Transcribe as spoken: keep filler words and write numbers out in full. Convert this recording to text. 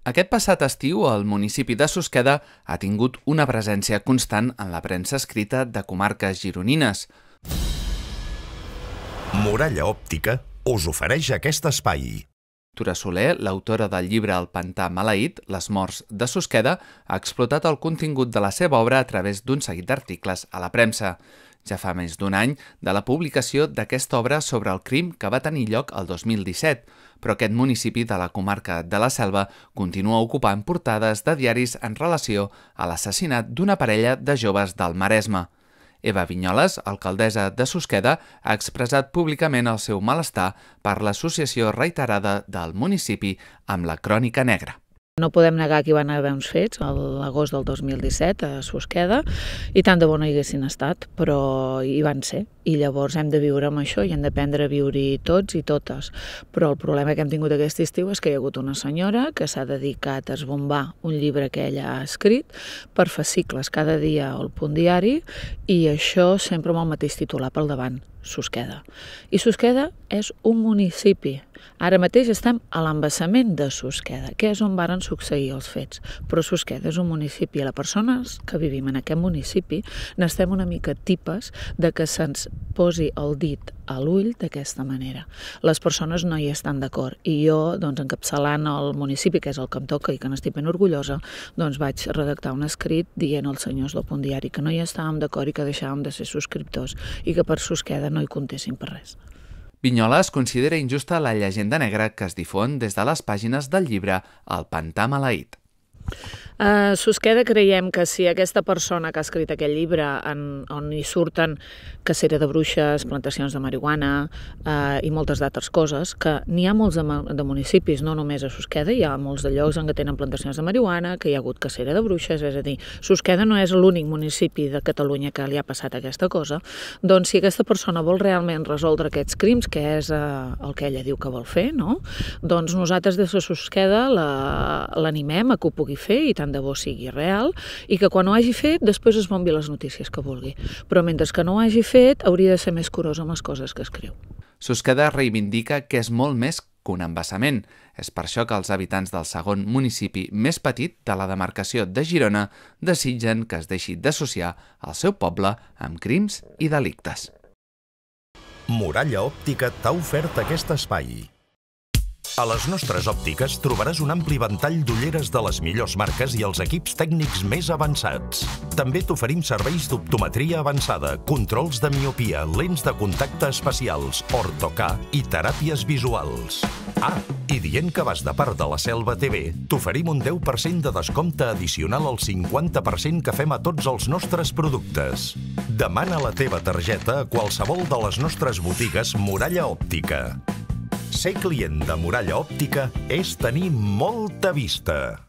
Aquest passat estiu, el municipi de Susqueda ha tingut una presència constant en la premsa escrita de comarques gironines. Muralla Òptica us ofereix aquest espai. Tura Soler, l'autora del llibre El pantà maleït, les morts de Susqueda, ha explotat el contingut de la seva obra a través d'un seguit d'articles a la premsa. Ja fa més d'un any de la publicació d'aquesta obra sobre el crim que va tenir lloc el dos mil disset, però aquest municipi de la comarca de la Selva continua ocupant portades de diaris en relació a l'assassinat d'una parella de joves del Maresme. Eva Vinyoles, alcaldessa de Susqueda, ha expressat públicament el seu malestar per l'associació reiterada del municipi amb la crònica negra. No podem negar que hi van haver uns fets a l'agost del dos mil disset a Susqueda i tant de bo no hi haguessin estat, però hi van ser. I llavors hem de viure amb això i hem d'aprendre a viure-hi tots i totes. Però el problema que hem tingut aquest estiu és que hi ha hagut una senyora que s'ha dedicat a esbombar un llibre que ella ha escrit per fascicles cada dia al Punt Diari i això sempre amb el mateix titular pel davant, Susqueda. I Susqueda és un municipi. Ara mateix estem a l'embassament de Susqueda, que és on varen succeir els fets. Però Susqueda és un municipi i les persones que vivim en aquest municipi n'estem una mica tipes de que se'ns posi el dit a l'ull d'aquesta manera. Les persones no hi estan d'acord i jo, doncs, encapçalant el municipi, que és el que em toca i que n'estic ben orgullosa, doncs vaig redactar un escrit dient als senyors del Punt Diari que no hi estàvem d'acord i que deixàvem de ser subscriptors i que per Susqueda no hi comptessin per res. Vinyoles considera injusta la llegenda negra que es difon des de les pàgines del llibre El pantà maleït. A Susqueda creiem que si aquesta persona que ha escrit aquest llibre en, on hi surten cacera de bruixes, plantacions de marihuana eh, i moltes d'altres coses, que n'hi ha molts de, de municipis, no només a Susqueda, hi ha molts de llocs en què tenen plantacions de marihuana, que hi ha hagut cacera de bruixes, és a dir, Susqueda no és l'únic municipi de Catalunya que li ha passat aquesta cosa, doncs si aquesta persona vol realment resoldre aquests crims, que és eh, el que ella diu que vol fer, no? Doncs nosaltres des de Susqueda l'animem a que ho pugui fer i tant de bo sigui real i que quan ho hagi fet després es bombi les notícies que vulgui. Però mentre que no ho hagi fet hauria de ser més curós amb les coses que escriu. Susqueda reivindica que és molt més que un embassament. És per això que els habitants del segon municipi més petit de la demarcació de Girona desitgen que es deixi d'associar el seu poble amb crims i delictes. Muralla Òptica t'ha ofert aquest espai. A les nostres òptiques trobaràs un ampli ventall d'ulleres de les millors marques i els equips tècnics més avançats. També t'oferim serveis d'optometria avançada, controls de miopia, lents de contacte especials, ortocà i teràpies visuals. Ah, i dient que vas de part de la Selva T V, t'oferim un deu per cent de descompte addicional al cinquanta per cent que fem a tots els nostres productes. Demana la teva targeta a qualsevol de les nostres botigues Muralla Òptica. Ser client de Muralla Òptica és tenir molta vista.